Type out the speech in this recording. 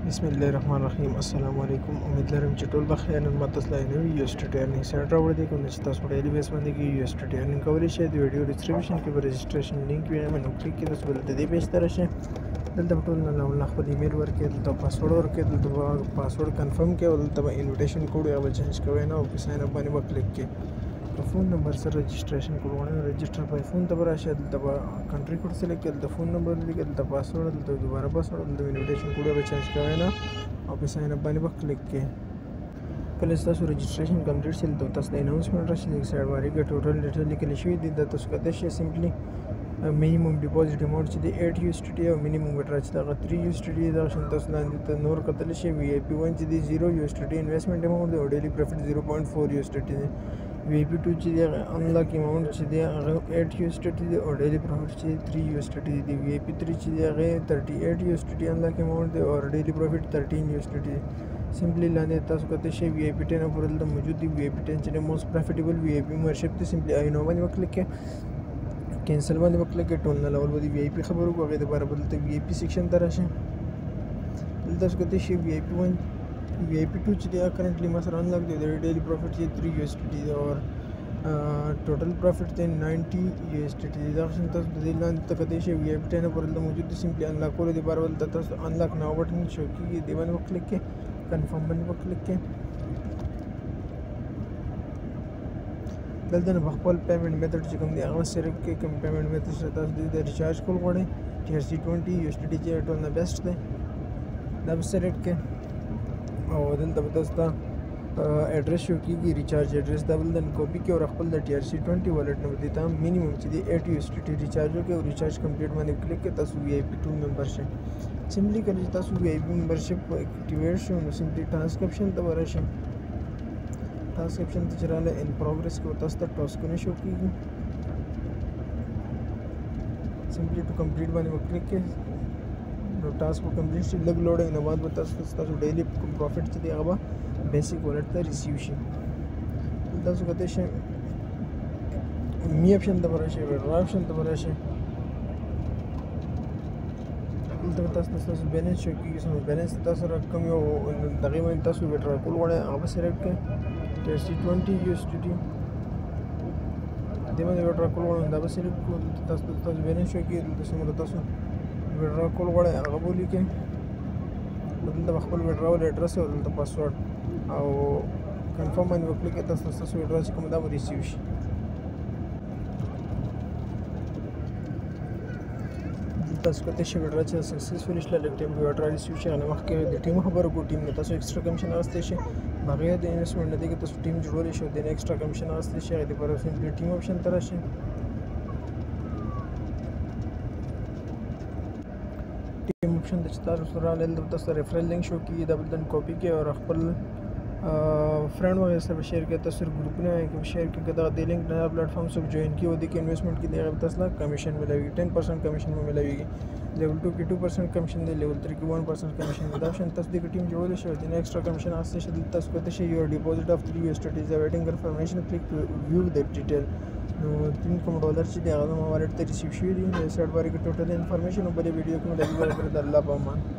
बिस्मिल्लाहिर्रहमानिर्रहीम अस्सलाम वालेकुम। उम्मीद लरम چې ټول بخیر. نن ماته سلای نوی یو سټډي ارنینګ سیټ راوړی دی. کوم چې تاسو ډیلی بیس باندې کې یو سټډي ارنینګ کولی شئ. د ویډیو ډسکرپشن کې به رجسټریشن لینک وي، نو کلیک کړئ تاسو به دې پیج ته راشئ. دلته په ټول نه خپل ایمیل ورکړئ، دلته پاسورډ ورکړئ، دلته پاسورډ کنفرم کړئ، دلته به انویټیشن کوډ یا به چینج کوئ نه او په ساين اپ باندې به کلیک کړئ. فون نمبر سره رجسٹریشن کوډ وړاندې رجسټر بای فون ته به راشئ، دلته به کنټري کوډ سلیکټ کړئ، دلته فون نمبر لیکئ، دلته پاسورډ، دلته دوباره پاسورډ، دلته انویټیشن کوډ به چینج کوئ نه او په ساين اپ باندې به کلیک کړئ. کله چې تاسو رجسټریشن کمپلیټ شي نو تاسو د اناونسمنت راشي د سایډ باندې کې ټوټل ډیټیل لیکل شوی دی. د تاسو کته شي سمپلی minimum deposit amount چې دی 8 USDT او minimum withdrawal چې دا 3 USDT دا شان تاسو لاندې ته نور کتل شي. VIP 1 چې دی 0 USDT investment amount او daily profit 0.4 USDT دی. VIP 2 چې دی unlock amount چې دی 8 USDT دی او daily profit چې 3 USDT دی. VIP 3 چې دی 38 USDT unlock amount دی او daily profit 13 USDT دی. سمپلی لاندې تاسو کته شي VIP 10 پر دلته موجود دی. VIP 10 چې موست پروفیټیبل VIP membership دی. سمپلی آی نو باندې وکلیک کړئ، کینسل باندې وکلیک کړئ. ټول نه لول باندې VIP خبرو کوو، هغه د بار بدلته VIP سیکشن ته راشئ. دلته تاسو کته شي VIP 1 VIP 2 چې دی کرنټلی ما سره انلاک دی. د ډیلی پروفیټ چې 3 USDT دی او ټوټل پروفیټ دی 90 USDT دی. دا څنګه تاسو د لاندې ته کته شي VIP 10 پر دلته موجود دی. سمپلی انلاک کول دی. بار بدلته تاسو انلاک ناو بٹن شو کیږي، دی باندې وکلیک کړئ، کنفرم باندې وکلیک کړئ. دلته په خپل پیمنٹ میتھډ چې کوم دی هغه سره کې کوم پیمنٹ میتھډ سره تاسو د ریچارج کول غواړئ. TRC20 USDT چې ټول نه بیسټ دی، دا به سلیکټ کړئ او دلته به تاسو ته ایډرس شو کیږي، ریچارج ایډرس دا بل دن کاپی کړئ او خپل د TRC20 والټ نه دې ته مینیمم چې دی 8 USDT ریچارج وکړئ او ریچارج کمپلیټ باندې کلیک کړئ. تاسو VIP 2 ممبرشپ سمپلی کله چې تاسو VIP ممبرشپ اکټیویټ شو نو سمپلی ټرانسکرپشن ته ورشئ. Transcription तो चला in progress को तस तक टास्क ने शो की सिंपली टू कंप्लीट बाने वो क्लिक के नो टास्क को कंप्लीट से लग लोड इन बाद बता तो डेली प्रॉफिट से दिया बेसिक वॉलेट ता रिसीव शे दस गते शे मी ऑप्शन ता बरा शे ऑप्शन ता बरा शे तो तस बैलेंस शो की सो बैलेंस तस रकम यो तकरीबन तस विड्रॉ कॉल वाले अब सेलेक्ट के TRC20 USDT دیمه د ویډرا کول غواړم دا به سلیکټ کړو. تاسو بیلنس شو کې دلته څومره تاسو ویډرا کول غواړئ هغه به ولیکئ. دلته خپل ویډراول ایډرس او دلته پاسورډ او کنفرم باندې وکلیک کړئ. تاسو ویډرا چې کوم دا به ریسیو شي. تاسو کته شي ویډرا چې سکسسفلی شل ټیم ویډرا ریسیو شي نه وخت کې د ټیم خبرو کو ټیم نه تاسو ایکسترا کمیشن واسطه شي بغیر د انویسټمنټ نه دی کې تاسو ټیم جوړول شي د ایکسترا کمیشن واسطه شي د پر سمپلی ټیم آپشن تر شي. ټیم آپشن د چتار سره لاندې تاسو ریفرل لینک شو کی دا بل دن کاپی کې او خپل فرند وغیرہ سره شیئر کړئ. تاسو ګروپونه کې شیئر کړئ. دا د لینک نیا پلیټ فارم سره جوائن کی او د انویسټمنټ کې دغه تاسو لا کمیشن ملوي 10% کمیشن ملوي. لیول 2 کې 2% کمیشن دی، لیول 3 کې 1% کمیشن دی. دا شان تاسو د ټیم جوړول شي د ایکسترا کمیشن واسطه شي تاسو کوته شي یور ډیپوزټ اف 3 USDT از ویټینګ انفارمیشن کلیک ټو ویو د ډیټیل. نو $3 چې دی هغه والټ ته ریسیو شي دی. سایډ باندې ټوټل انفارمیشن او بل ویډیو کې ملوي ورته الله په امان.